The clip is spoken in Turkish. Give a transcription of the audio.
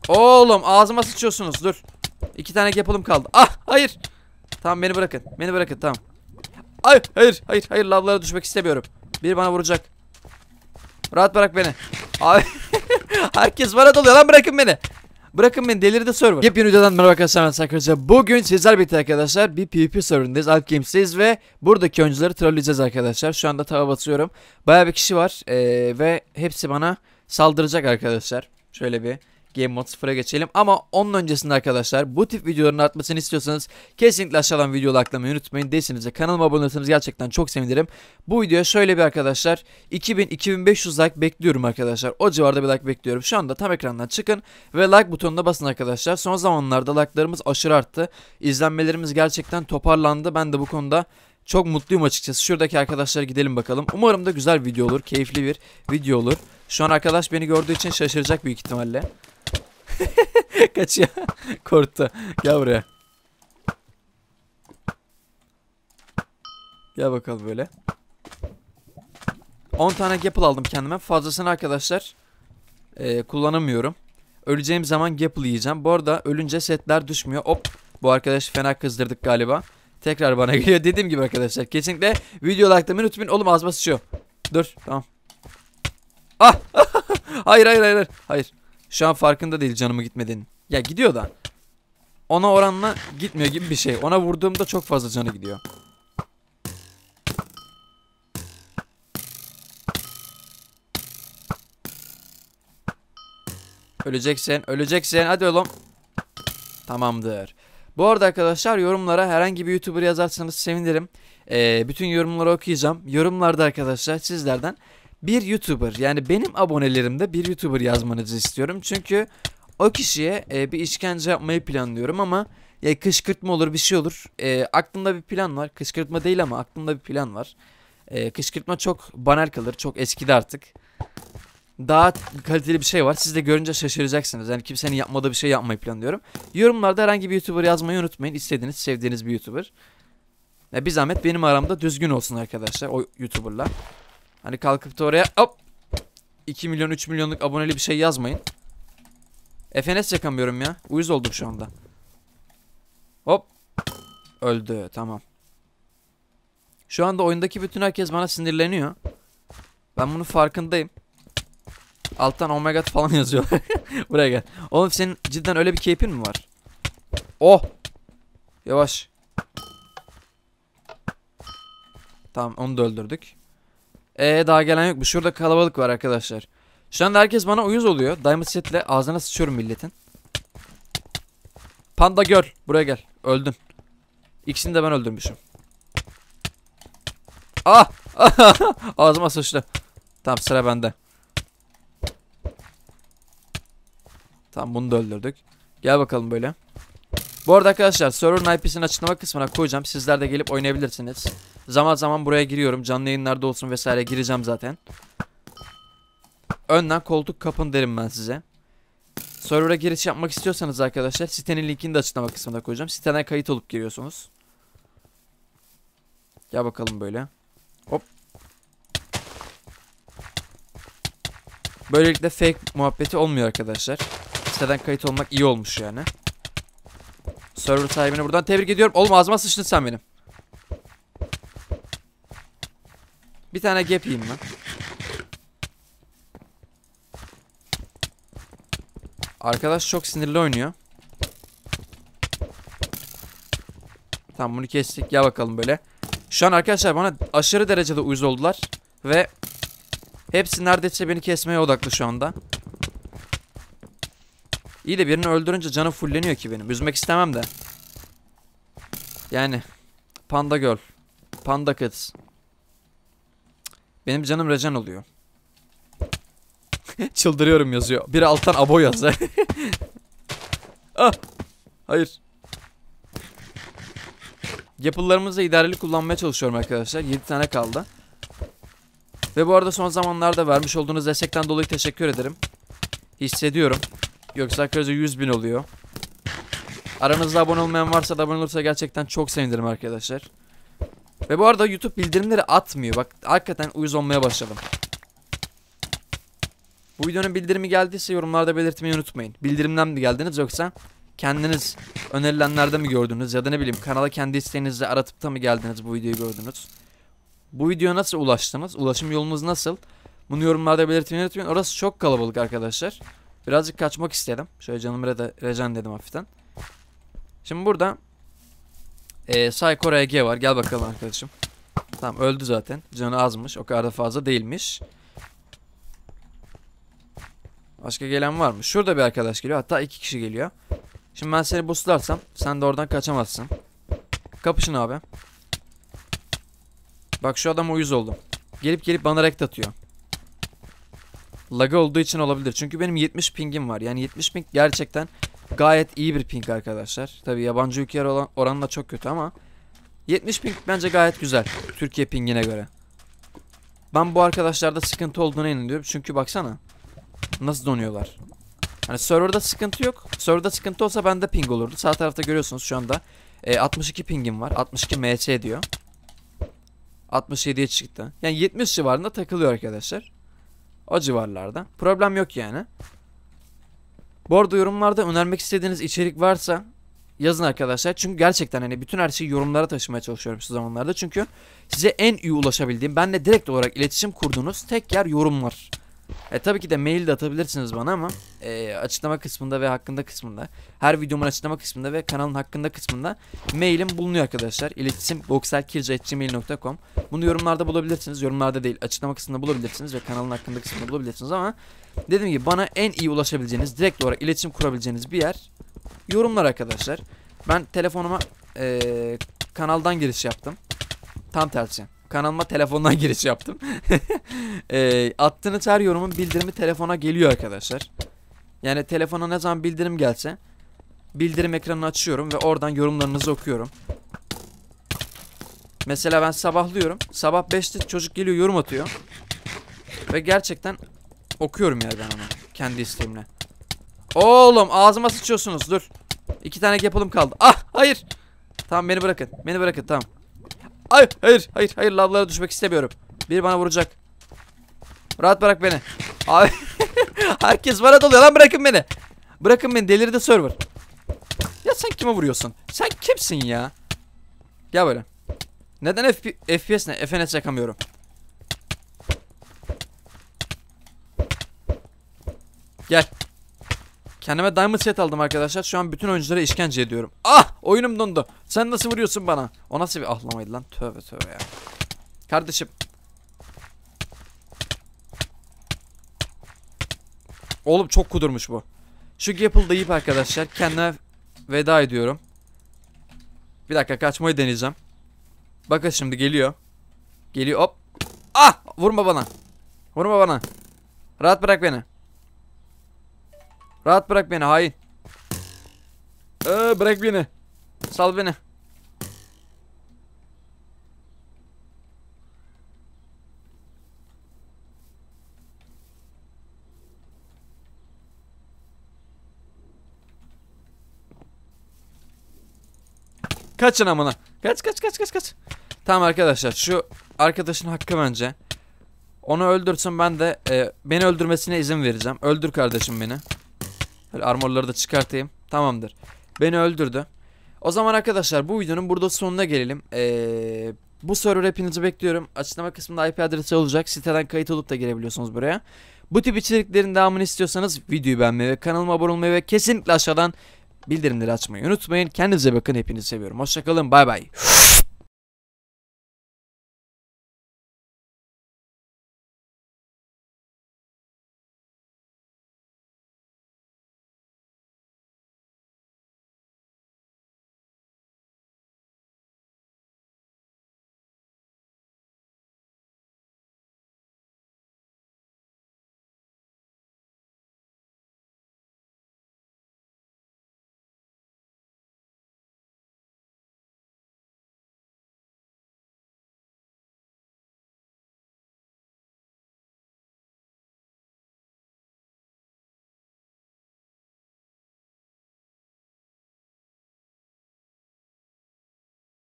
Oğlum ağzıma sıçıyorsunuz, dur. 2 tane yapalım kaldı. Ah hayır. Tamam beni bırakın. Beni bırakın tamam. Ay hayır hayır hayır, lavlara düşmek istemiyorum. Biri bana vuracak. Rahat bırak beni. Abi herkes bana doluyor lan, bırakın beni. Bırakın beni, delirdi server. Yepyeni videodan merhaba arkadaşlar. Bugün sizler birlikte arkadaşlar bir PvP serverındayız. Alp Games'teyiz ve buradaki oyuncuları trolleyeceğiz arkadaşlar. Şu anda tava basıyorum. Bayağı bir kişi var ve hepsi bana saldıracak arkadaşlar. Şöyle bir Game Mode 0'a geçelim. Ama onun öncesinde arkadaşlar, bu tip videoların artmasını istiyorsanız kesinlikle aşağıdan videoyu likelamayı unutmayın. Değilseniz de kanalıma abone olursanız gerçekten çok sevinirim. Bu videoya şöyle bir arkadaşlar 2000-2500 like bekliyorum arkadaşlar. O civarda bir like bekliyorum. Şu anda tam ekrandan çıkın ve like butonuna basın arkadaşlar. Son zamanlarda like'larımız aşırı arttı. İzlenmelerimiz gerçekten toparlandı. Ben de bu konuda çok mutluyum açıkçası. Şuradaki arkadaşlara gidelim bakalım. Umarım da güzel video olur. Keyifli bir video olur. Şu an arkadaş beni gördüğü için şaşıracak büyük ihtimalle. Kaçıyor. Korktu. Gel buraya. Gel bakalım böyle. 10 tane Gapple aldım kendime. Fazlasını arkadaşlar kullanamıyorum. Öleceğim zaman Gapple yiyeceğim. Bu arada ölünce setler düşmüyor. Hop. Bu arkadaşı fena kızdırdık galiba. Tekrar bana geliyor. Dediğim gibi arkadaşlar, kesinlikle video like'lamayı unutmayın. Oğlum ağzıma sıçıyor. Dur tamam. Ah. Hayır hayır hayır. Hayır. Şu an farkında değil canımı gitmediğinin. Ya gidiyor da ona oranla gitmiyor gibi bir şey. Ona vurduğumda çok fazla canı gidiyor. Öleceksin, öleceksin. Hadi oğlum. Tamamdır. Bu arada arkadaşlar, yorumlara herhangi bir YouTuber yazarsanız sevinirim. Bütün yorumları okuyacağım. Yorumlarda arkadaşlar sizlerden bir YouTuber, yani benim abonelerimde bir YouTuber yazmanızı istiyorum. Çünkü o kişiye bir işkence yapmayı planlıyorum ama ya kışkırtma olur, bir şey olur. Aklımda bir plan var. Kışkırtma değil ama aklımda bir plan var. Kışkırtma çok banal kalır. Çok eskidi artık. Daha kaliteli bir şey var. Siz de görünce şaşıracaksınız. Yani kimsenin yapmadığı bir şey yapmayı planlıyorum. Yorumlarda herhangi bir YouTuber yazmayı unutmayın. İstediğiniz, sevdiğiniz bir YouTuber. Bir zahmet benim aramda düzgün olsun arkadaşlar o YouTuber'la. Hani kalkıp da oraya hop 2 milyon 3 milyonluk aboneli bir şey yazmayın. FNS yakamıyorum ya. Uyuz oldum şu anda. Hop. Öldü. Tamam. Şu anda oyundaki bütün herkes bana sinirleniyor. Ben bunun farkındayım. Alttan oh my god falan yazıyor. Buraya gel. Oğlum senin cidden öyle bir keyfin mi var? Oh. Yavaş. Tamam, onu da öldürdük. Daha gelen yok mu? Şurada kalabalık var arkadaşlar. Şu anda herkes bana uyuz oluyor. Diamond setle ağzına sıçıyorum milletin. Panda Girl, buraya gel. Öldün. İkisini de ben öldürmüşüm. Ah! Ağzıma sıçtı. Tamam, sıra bende. Tamam, bunu da öldürdük. Gel bakalım böyle. Bu arada arkadaşlar, server'ın IP'sini açıklama kısmına koyacağım. Sizler de gelip oynayabilirsiniz. Zaman zaman buraya giriyorum. Canlı yayınlarda olsun vesaire gireceğim zaten. Önden koltuk kapın derim ben size. Server'a giriş yapmak istiyorsanız arkadaşlar, sitenin linkini de açıklama kısmına koyacağım. Siteden kayıt olup giriyorsunuz. Gel bakalım böyle. Hop. Böylelikle fake muhabbeti olmuyor arkadaşlar. Siteden kayıt olmak iyi olmuş yani. Server sahibine buradan tebrik ediyorum. Oğlum ağzıma sıçtın sen benim. Bir tane gap yiyeyim ben. Arkadaş çok sinirli oynuyor. Tamam, bunu kestik. Gel bakalım böyle. Şu an arkadaşlar bana aşırı derecede uyuz oldular. Ve hepsi neredeyse beni kesmeye odaklı şu anda. İyi de birini öldürünce canı fulleniyor ki benim. Üzmek istemem de. Yani Panda Girl, Panda Kids. Benim canım recan oluyor. Çıldırıyorum yazıyor. Biri alttan abo yazdı. Ah! Hayır. Yapılarımızda idareli kullanmaya çalışıyorum arkadaşlar. 7 tane kaldı. Ve bu arada son zamanlarda vermiş olduğunuz destekten dolayı teşekkür ederim. Hissediyorum. Yoksa arkadaşlar 100.000 oluyor. Aranızda abone olmayan varsa da abone olursa gerçekten çok sevinirim arkadaşlar. Ve bu arada YouTube bildirimleri atmıyor. Bak hakikaten uyuz olmaya başladım. Bu videonun bildirimi geldiyse yorumlarda belirtmeyi unutmayın. Bildirimden mi geldiniz yoksa kendiniz önerilenlerde mi gördünüz ya da ne bileyim kanala kendi isteğinizle aratıp da mı geldiniz bu videoyu gördünüz? Bu videoya nasıl ulaştınız? Ulaşım yolunuz nasıl? Bunu yorumlarda belirtmeyi unutmayın. Orası çok kalabalık arkadaşlar. Birazcık kaçmak istedim. Şöyle canımı rejen dedim hafiften. Şimdi burada Psycho RG var. Gel bakalım arkadaşım. Tamam öldü zaten. Canı azmış. O kadar da fazla değilmiş. Başka gelen var mı? Şurada bir arkadaş geliyor. Hatta 2 kişi geliyor. Şimdi ben seni boostlarsam sen de oradan kaçamazsın. Kapışın abi. Bak şu adama uyuz oldum. Gelip bana rekt atıyor. Lagı olduğu için olabilir. Çünkü benim 70 pingim var. Yani 70 ping gerçekten gayet iyi bir ping arkadaşlar. Tabi yabancı ülkeler oranla çok kötü ama 70 ping bence gayet güzel. Türkiye pingine göre. Ben bu arkadaşlarda sıkıntı olduğuna inanıyorum. Çünkü baksana. Nasıl donuyorlar. Hani serverda sıkıntı yok. Serverda sıkıntı olsa bende ping olurdu. Sağ tarafta görüyorsunuz şu anda 62 pingim var. 62 ms diyor. 67'ye çıktı. Yani 70 civarında takılıyor arkadaşlar. O civarlarda. Problem yok yani. Bu arada yorumlarda önermek istediğiniz içerik varsa yazın arkadaşlar. Çünkü gerçekten hani bütün her şeyi yorumlara taşımaya çalışıyorum şu zamanlarda. Çünkü size en iyi ulaşabildiğim, benle direkt olarak iletişim kurduğunuz tek yer yorumlar. Tabii ki de mail de atabilirsiniz bana ama açıklama kısmında ve hakkında kısmında, her videomun açıklama kısmında ve kanalın hakkında kısmında mailim bulunuyor arkadaşlar. İletişim boxerkirca@gmail.com. Bunu yorumlarda bulabilirsiniz. Yorumlarda değil, açıklama kısmında bulabilirsiniz ve kanalın hakkında kısmında bulabilirsiniz ama dediğim gibi bana en iyi ulaşabileceğiniz, direkt olarak iletişim kurabileceğiniz bir yer yorumlar arkadaşlar. Ben telefonuma kanaldan giriş yaptım. Tam tersi. Kanalıma telefondan giriş yaptım. Attığınız her yorumun bildirimi telefona geliyor arkadaşlar. Yani telefona ne zaman bildirim gelse bildirim ekranını açıyorum ve oradan yorumlarınızı okuyorum. Mesela ben sabahlıyorum. Sabah 5'te çocuk geliyor yorum atıyor. Ve gerçekten okuyorum yani ben onu. Kendi isteğimle. Oğlum ağzıma sıçıyorsunuz dur. 2 tane yapalım kaldı. Ah hayır. Tamam beni bırakın. Beni bırakın tamam. Hayır lavlara düşmek istemiyorum. Biri bana vuracak. Rahat bırak beni. Abi herkes bana doluyor lan, bırakın beni. Bırakın beni, delirdi server. Ya sen kime vuruyorsun? Sen kimsin ya? Gel böyle. Neden FPS ne? FNS yakamıyorum. Gel. Kendime diamond set aldım arkadaşlar. Şu an bütün oyunculara işkence ediyorum. Ah! Oyunum dondu. Sen nasıl vuruyorsun bana? O nasıl bir ahlamaydı lan? Tövbe tövbe ya. Kardeşim. Oğlum çok kudurmuş bu. Şu Gapple deyip arkadaşlar kendime veda ediyorum. Bir dakika kaçmayı deneyeceğim. Bakın şimdi geliyor. Geliyor hop. Ah! Vurma bana. Vurma bana. Rahat bırak beni. Rahat bırak beni hain. Bırak beni. Sal beni. Kaçın amına. Kaç. Tamam arkadaşlar şu arkadaşın hakkı bence. Onu öldürsün, ben de beni öldürmesine izin vereceğim. Öldür kardeşim beni. Böyle armorları da çıkartayım. Tamamdır. Beni öldürdü. O zaman arkadaşlar bu videonun burada sonuna gelelim. Bu server hepinizi bekliyorum. Açıklama kısmında IP adresi olacak. Siteden kayıt olup da girebiliyorsunuz buraya. Bu tip içeriklerin devamını istiyorsanız videoyu beğenmeyi ve kanalıma abone olmayı ve kesinlikle aşağıdan bildirimleri açmayı unutmayın. Kendinize bakın. Hepinizi seviyorum. Hoşçakalın. Bay bay.